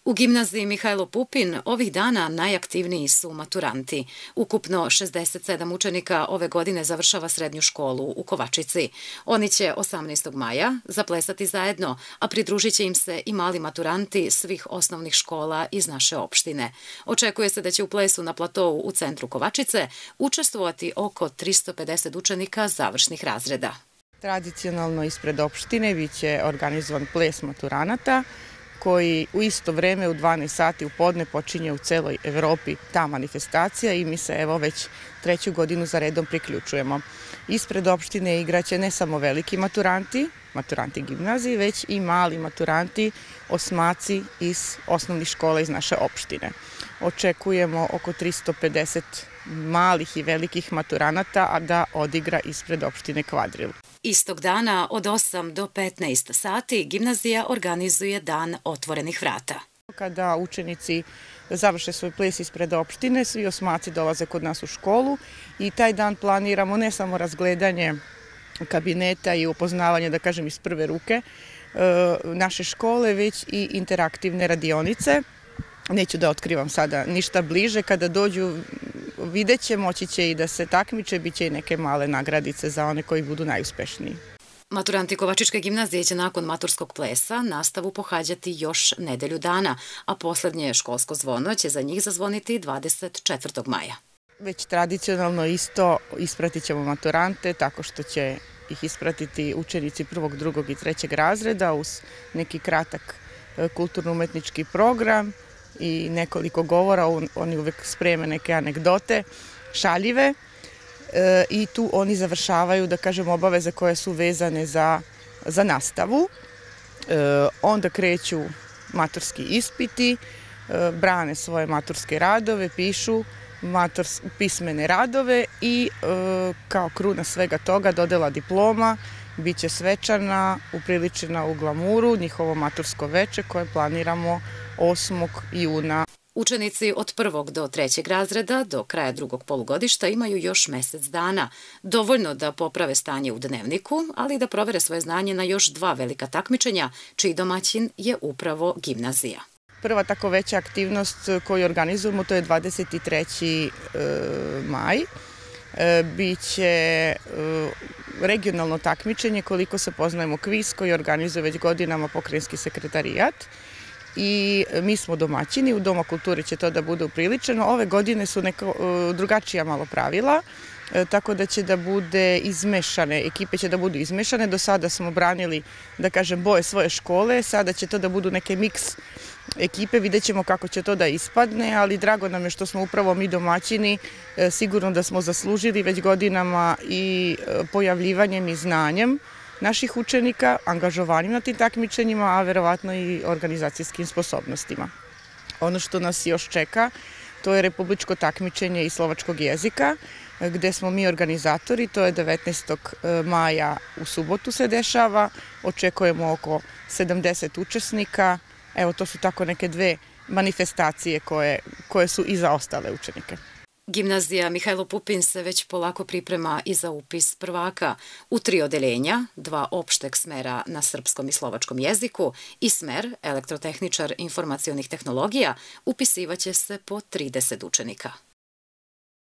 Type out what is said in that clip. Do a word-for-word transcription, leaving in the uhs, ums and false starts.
U gimnaziji Mihajlo Pupin ovih dana najaktivniji su maturanti. Ukupno šezdeset sedam učenika ove godine završava srednju školu u Kovačici. Oni će osamnaestog maja zaplesati zajedno, a pridružit će im se i mali maturanti svih osnovnih škola iz naše opštine. Očekuje se da će u plesu na platovu u centru Kovačice učestvovati oko tristo pedeset učenika završnih razreda. Tradicionalno ispred opštine biće organizovan ples maturanata, koji u isto vreme u dvanaest sati u podne počinje u celoj Evropi ta manifestacija i mi se evo već treću godinu za redom priključujemo. Ispred opštine igraće ne samo veliki maturanti, maturanti gimnazije, već i mali maturanti, osmaci iz osnovnih škola iz naše opštine. Očekujemo oko tristo pedeset malih i velikih maturanata, a da odigra ispred opštine Kvadril. Istog dana od osam do petnaest sati gimnazija organizuje dan otvorenih vrata. Kada učenici završe svoj ples ispred opštine, svi osmaci dolaze kod nas u školu i taj dan planiramo ne samo razgledanje kabineta i upoznavanje, da kažem, iz prve ruke naše škole, već i interaktivne radionice. Neću da otkrivam sada ništa bliže, kada dođu vidjet će, moći će i da se takmiče, bit će i neke male nagradice za one koji budu najuspešniji. Maturanti Kovačičke gimnazije će nakon maturskog plesa nastavu pohađati još nedelju dana, a poslednje školsko zvono će za njih zazvoniti dvadeset četvrtog maja. Već tradicionalno isto ispratit ćemo maturante tako što će ih ispratiti učenici prvog, drugog i trećeg razreda uz neki kratak kulturno-umetnički program i nekoliko govora, oni uvek spreme neke anegdote, šaljive i tu oni završavaju, da kažem, obaveze koje su vezane za, za nastavu. Onda kreću maturski ispiti, brane svoje maturske radove, pišu pismene radove i kao kruna svega toga dodela diploma, bit će svečana, upriličena u glamuru, njihovo matursko veče koje planiramo osmog juna. Učenici od prvog do trećeg razreda do kraja drugog polugodišta imaju još mesec dana. Dovoljno da poprave stanje u dnevniku, ali i da provere svoje znanje na još dva velika takmičenja, čiji domaćin je upravo gimnazija. Prva tako veća aktivnost koju organizujemo, to je dvadeset treći maj. Biće regionalno takmičenje, koliko se poznajemo, kviz koji organizuje već godinama pokrajinski sekretarijat. I mi smo domaćini, u Doma kulture će to da bude upriličeno. Ove godine su neko drugačija malo pravila, tako da će da bude izmešane, ekipe će da budu izmešane. Do sada smo branili, da kažem, boje svoje škole, sada će to da budu neke miks ekipe, vidjet ćemo kako će to da ispadne, ali drago nam je što smo upravo mi domaćini, sigurno da smo zaslužili već godinama i pojavljivanjem i znanjem naših učenika, angažovanjem na tim takmičenjima, a verovatno i organizacijskim sposobnostima. Ono što nas još čeka, to je republičko takmičenje iz slovačkog jezika, gde smo mi organizatori, to je devetnaestog maja u subotu se dešava, očekujemo oko sedamdeset učesnika, evo to su tako neke dve manifestacije koje, koje su i za ostale učenike. Gimnazija Mihajlo Pupin se već polako priprema i za upis prvaka u tri odeljenja, dva opšteg smera na srpskom i slovačkom jeziku i smer elektrotehničar informacionih tehnologija upisivaće se po trideset učenika.